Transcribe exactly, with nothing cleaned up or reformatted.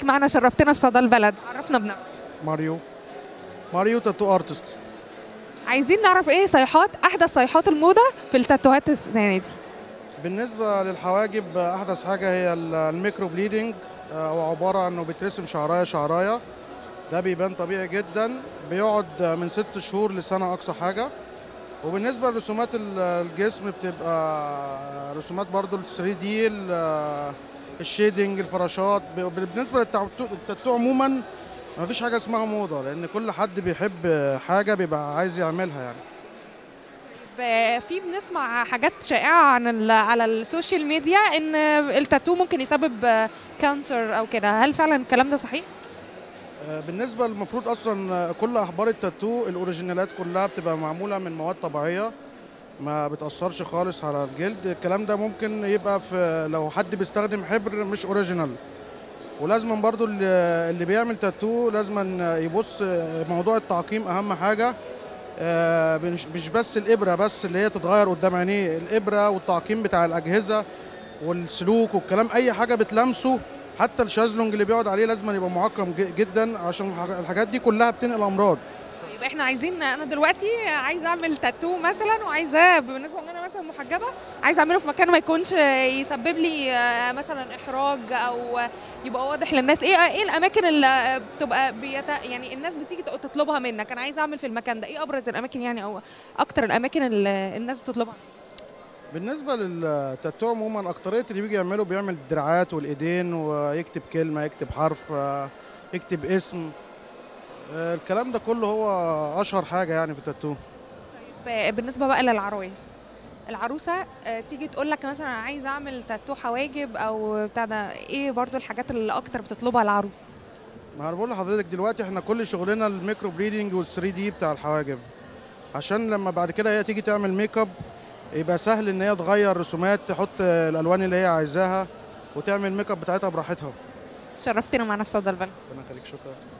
معنا، شرفتنا في صدى البلد. عرفنا بنفسك. ماريو ماريو تاتو ارتست. عايزين نعرف ايه صيحات احدث صيحات الموضه في التاتوهات السنه دي؟ بالنسبه للحواجب احدث حاجه هي الميكرو بليدنج، او عباره عن انه بيترسم شعرايه شعرايه. ده بيبان طبيعي جدا، بيقعد من ست شهور لسنه اقصى حاجه. وبالنسبه لرسومات الجسم بتبقى رسومات برضو ال ثري دي، الشيدنج، الفراشات. بالنسبه للتاتو عموما ما فيش حاجه اسمها موضه، لان كل حد بيحب حاجه بيبقى عايز يعملها يعني. في بنسمع حاجات شائعه عن على السوشيال ميديا ان التاتو ممكن يسبب كانسر او كده، هل فعلا الكلام ده صحيح؟ بالنسبه المفروض اصلا كل اخبار التاتو الاوريجينالات كلها بتبقى معموله من مواد طبيعيه، ما بتاثرش خالص على الجلد. الكلام ده ممكن يبقى في لو حد بيستخدم حبر مش اوريجينال. ولازم برضو اللي بيعمل تاتو لازم يبص موضوع التعقيم اهم حاجه، مش بس الابره بس اللي هي تتغير قدام عينيه، الابره والتعقيم بتاع الاجهزه والسلوك والكلام، اي حاجه بتلمسه. حتى الشازلونج اللي بيقعد عليه لازم يبقى معقم جدا، عشان الحاجات دي كلها بتنقل امراض. طيب احنا عايزين، انا دلوقتي عايزه اعمل تاتو مثلا، وعايزاه بالنسبه ان انا مثلا محجبه، عايزه اعمله في مكان ما يكونش يسبب لي مثلا احراج او يبقى واضح للناس. ايه ايه الاماكن اللي بتبقى بيت يعني الناس بتيجي تطلبها منك؟ انا عايزه اعمل في المكان ده، ايه ابرز الاماكن يعني او اكتر الاماكن اللي الناس بتطلبها؟ بالنسبه للتاتو عموما اكتريه اللي بيجي يعمله بيعمل الدراعات والايدين، ويكتب كلمه، يكتب حرف، يكتب اسم. الكلام ده كله هو اشهر حاجه يعني في التاتو. طيب بالنسبه بقى للعرايس، العروسه تيجي تقول لك مثلا انا عايزه اعمل تاتو حواجب او بتاع ده، ايه برضو الحاجات اللي اكتر بتطلبها العروسه؟ ما انا بقول لحضرتك دلوقتي احنا كل شغلنا الميكرو بريدنج والثري دي بتاع الحواجب، عشان لما بعد كده هي تيجي تعمل ميك اب يبقى سهل ان هي تغير رسومات، تحط الالوان اللي هي عايزاها وتعمل ميك اب بتاعتها براحتها. شرفتنا معنا في صدى البلد. ربنا يخليك، شكرا.